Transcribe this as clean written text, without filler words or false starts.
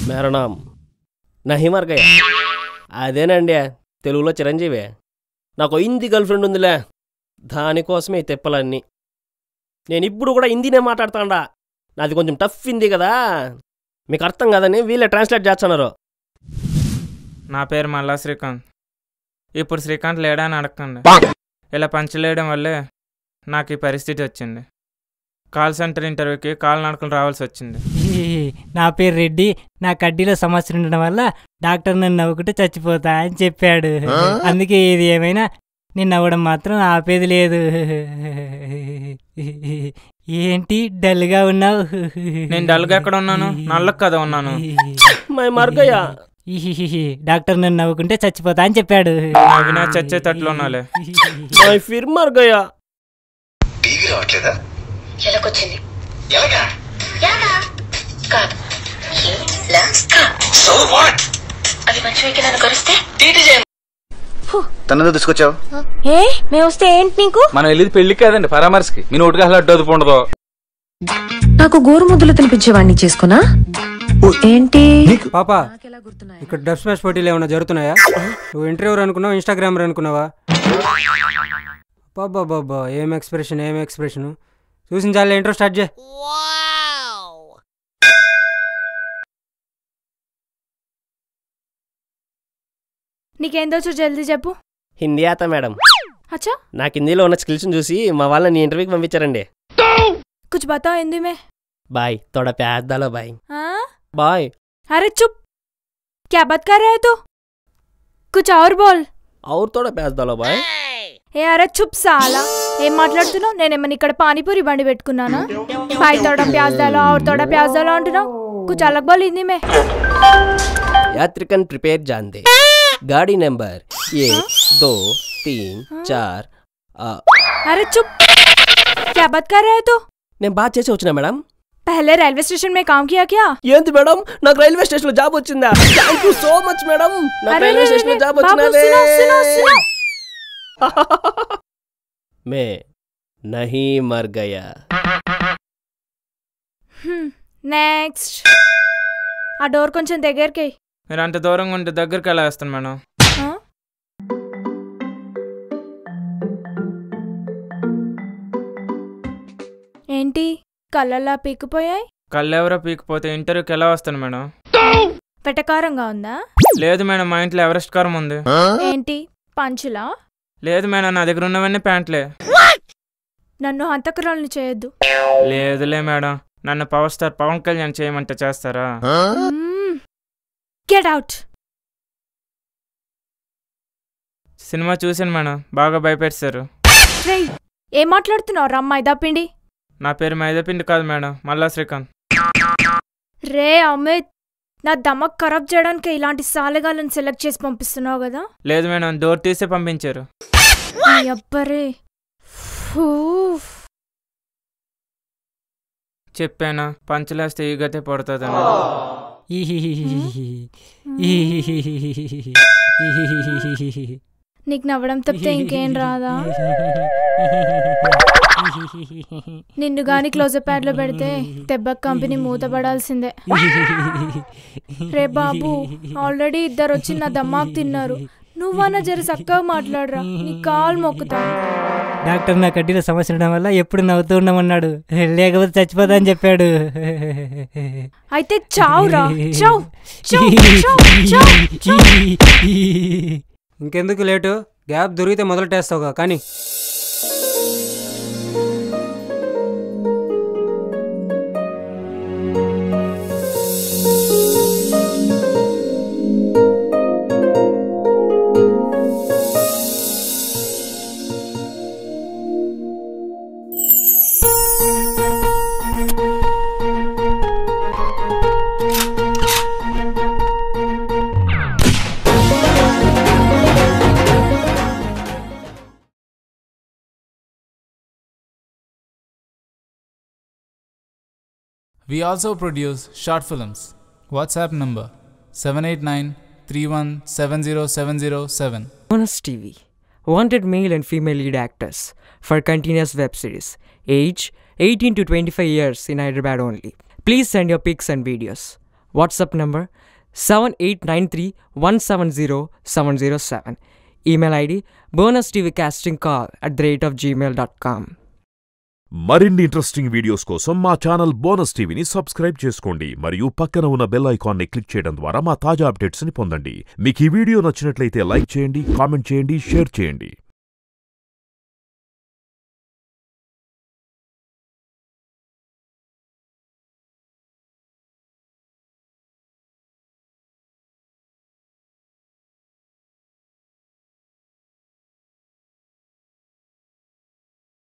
మేరా నామ్ నహీ మర్ గయా. అదేనండి తెలుగులో చిరంజీవి. నాకు హిందీ గర్ల్ ఫ్రెండ్ ఉందిలే, దానికోసమే ఈ తెప్పలన్నీ. నేను ఇప్పుడు కూడా హిందీనే మాట్లాడుతాండా, నాది కొంచెం టఫ్ హిందీ కదా, మీకు అర్థం కాదని వీళ్ళే ట్రాన్స్లేట్ చేస్తున్నారు. నా పేరు మల్లా శ్రీకాంత్. ఇప్పుడు శ్రీకాంత్ లేడా అని అడగండి. ఇలా పంచలేయడం వల్లే నాకు ఈ పరిస్థితి వచ్చింది. కాల్ సెంటర్ ఇంటర్వ్యూకి కాల్ నడకలు రావాల్సి వచ్చింది. నా పేరు రెడ్డి. నా కడ్డీలో సమస్య ఉండడం వల్ల డాక్టర్ నన్ను నవ్వుకుంటే చచ్చిపోతా అని చెప్పాడు. అందుకే ఏది ఏమైనా నేను నవ్వడం మాత్రం ఆపేది లేదు. ఏంటి డల్గా ఉన్నావు? నేను డల్గా ఎక్కడ ఉన్నాను? నల్లకు కదా ఉన్నాను. డాక్టర్ నన్ను నవ్వుకుంటే చచ్చిపోతా అని చెప్పాడు. అవినా చచ్చే తట్లో ఉన్నాలే. తనతో తీసుకొచ్చావు? మేము వస్తే ఏంటి నీకు? మనం వెళ్ళేది పెళ్లి కాదండి, పరామర్శకి. మీ నోటికి అసలు అడ్డు ఉండదు. నాకు గోరు ముద్దలు తినిపించేవాడిని చేసుకున్నా ఏంటి? పాపా, ఇక్కడ డబ్ స్మాష్ పోటీలు ఏమైనా జరుగుతున్నాయా? నువ్వు ఇంటర్వ్యూర్ అనుకున్నావా, ఇన్స్టాగ్రామర్ అనుకున్నావా? బాబా ఏం ఎక్స్ప్రెషన్, ఏం ఎక్స్ప్రెషన్. చూసించాలే, ఇంట్రో స్టార్ట్ చేయి. నీకేందోచో జల్దీ చెప్పు. హిందీ ఆతా మేడం. అచ్చా, నాకు హిందీలో ఉన్న స్కిల్స్ చూసి మా వాళ్ళని ఇంటర్వ్యూకి పంపించారండి. कुछ बताओ हिंदी में. बाय, थोड़ा प्याज डालो भाई. हाँ बाय. अरे चुप, क्या बात कर रहे हो तू? कुछ और बोल. और थोड़ा प्याज डालो भाई. ఏ అరే చుప్ సాలా, ఏం మాట్లాడుతున్నావు? నేనేమన్నా ఇక్కడ పానీపూరి బండి పెట్టుకున్నానా? భాయ్ తోడా ప్యాజ్ దాలో, और थोड़ा प्याज डालो అంటున్నావు. कुछ अलग बोल हिंदी में. यात्रिकन प्रिपेयर जान दे. गाड़ी नंबर 1 2 3 4. अरे चुप, क्या बात कर रहे हो तू? నేను బాగా చేసి వచ్చినా మేడం. पहले रेलवे स्टेशन में काम किया क्या? ఏంటి మేడం, నాకు రైల్వే స్టేషన్ లో జాబ్ వచ్చిందా? థాంక్యూ సో మచ్ మేడం, నాకు రైల్వే స్టేషన్ లో జాబ్ వచ్చినదే. मैं नहीं मर गया. నెక్స్ట్. ఆ డోర్ కొంచెం దగ్గరికి. మీరు అంత దూరంగా ఉంటే దగ్గరికి ఎలా వేస్తాను మేడం? ఏంటి కళ్ళలా పీకిపోయాయి? కళ్ళెవరో పీకిపోతే ఇంటర్వ్యూకి ఎలా వస్తాను మేడం? వెటకారంగా ఉందా? లేదు మేడం, మా ఇంట్లో ఎవరెస్ట్ కారం ఉంది. ఏంటి పంచులా? లేదు మేడం, నా దగ్గర ఉన్నవన్నీ ప్యాంట్లే. నన్ను హంతకురాలను చేయొద్దు. లేదులే మేడం, నన్ను పవర్ స్టార్ పవన్ కళ్యాణ్ చేయమంటే చేస్తారా? Get out. సినిమా చూసాను మేడం, బాగా భయపెట్టారు. ఏం మాట్లాడుతున్నావు రా మైదాపిండి? నా పేరు మైదాపిండి కాదు మేడం, మల్లా శ్రీకాంత్. రే అమిత్, నా దమక్ ఖరాబ్ చేయడానికి ఇలాంటి సాలెగాలను సెలెక్ట్ చేసి పంపిస్తున్నావు కదా? లేదు మేడం, డోర్ తీసే పంపించారు. అబ్బరే, చెప్పానా పంచలేస్తే ఈ గతే పడుతుందని. నీకు నవ్వడం తప్పితే ఇంకేం రాదా? నిన్ను గాని క్లోజప్ ప్యాడ్ లో పెడితే తెబ్బక్ కంపెనీ మూతపడాల్సిందే. రే బాబు, ఆల్రెడీ ఇద్దరు వచ్చి నా దమ్మాకు తిన్నారు. నువ్వన్నా జర చక్కగా మాట్లాడరా, నీ కాలు మొక్కుతా. డాక్టర్ నా కడ్డీలో సమస్య ఉండడం వల్ల ఎప్పుడు నవ్వుతూ ఉండమన్నాడు, లేకపోతే చచ్చిపోతా అని చెప్పాడు. అయితే చావురా, చావు. ఇంకెందుకు లేటు, గ్యాప్ దొరికితే మొదలెట్టేస్తావుగా కానీ. We also produce short films. WhatsApp number 78931707007. Bonus TV. Wanted male and female lead actors for continuous web series. Age 18 to 25 years in Hyderabad only. Please send your pics and videos. WhatsApp number 7893170707. Email ID bonustvcastingcall@gmail.com. మరిన్ని interesting videos కోసం మా channel bonus టీవీని subscribe చేసుకోండి మరియు పక్కన ఉన్న bell ఐకాన్ని click చేయడం ద్వారా మా తాజా అప్డేట్స్ని పొందండి. మీకు ఈ వీడియో నచ్చినట్లయితే లైక్ చేయండి, కామెంట్ చేయండి, షేర్ చేయండి.